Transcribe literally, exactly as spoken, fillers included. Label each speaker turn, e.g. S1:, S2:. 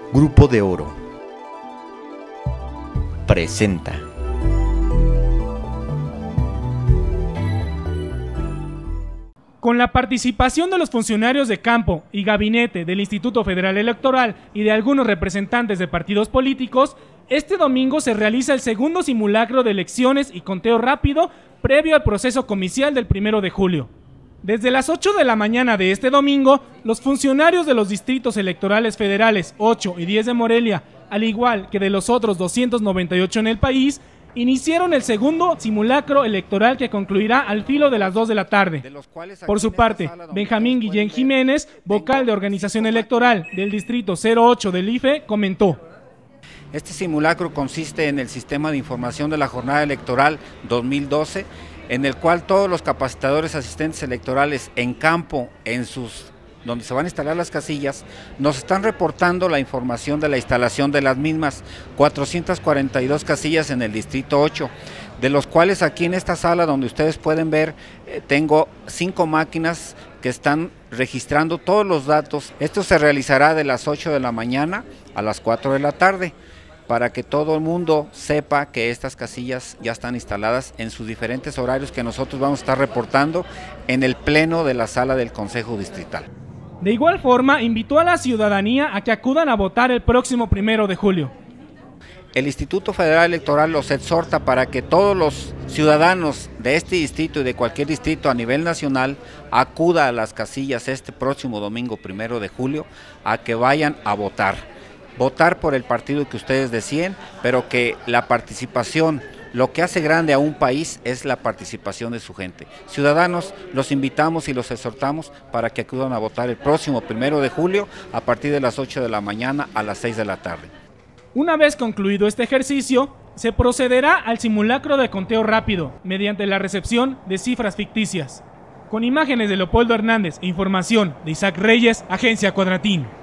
S1: Grupo de Oro presenta.
S2: Con la participación de los funcionarios de campo y gabinete del Instituto Federal Electoral y de algunos representantes de partidos políticos, este domingo se realiza el segundo simulacro de elecciones y conteo rápido previo al proceso comicial del primero de julio. Desde las ocho de la mañana de este domingo, los funcionarios de los distritos electorales federales ocho y diez de Morelia, al igual que de los otros doscientos noventa y ocho en el país, iniciaron el segundo simulacro electoral que concluirá al filo de las dos de la tarde. Por su parte, Benjamín Guillén Jiménez, vocal de organización electoral del distrito cero ocho del I F E, comentó:
S3: Este simulacro consiste en el sistema de información de la jornada electoral dos mil doce, en el cual todos los capacitadores asistentes electorales en campo, en sus donde se van a instalar las casillas, nos están reportando la información de la instalación de las mismas, cuatrocientas cuarenta y dos casillas en el distrito ocho, de los cuales aquí en esta sala donde ustedes pueden ver, eh, tengo cinco máquinas que están registrando todos los datos. Esto se realizará de las ocho de la mañana a las cuatro de la tarde, para que todo el mundo sepa que estas casillas ya están instaladas en sus diferentes horarios que nosotros vamos a estar reportando en el pleno de la sala del Consejo Distrital.
S2: De igual forma, invitó a la ciudadanía a que acudan a votar el próximo primero de julio.
S3: El Instituto Federal Electoral los exhorta para que todos los ciudadanos de este distrito y de cualquier distrito a nivel nacional acuda a las casillas este próximo domingo primero de julio a que vayan a votar. Votar por el partido que ustedes deseen, pero que la participación, lo que hace grande a un país es la participación de su gente. Ciudadanos, los invitamos y los exhortamos para que acudan a votar el próximo primero de julio a partir de las ocho de la mañana a las seis de la tarde.
S2: Una vez concluido este ejercicio, se procederá al simulacro de conteo rápido mediante la recepción de cifras ficticias. Con imágenes de Leopoldo Hernández e información de Isaac Reyes, Agencia Cuadratín.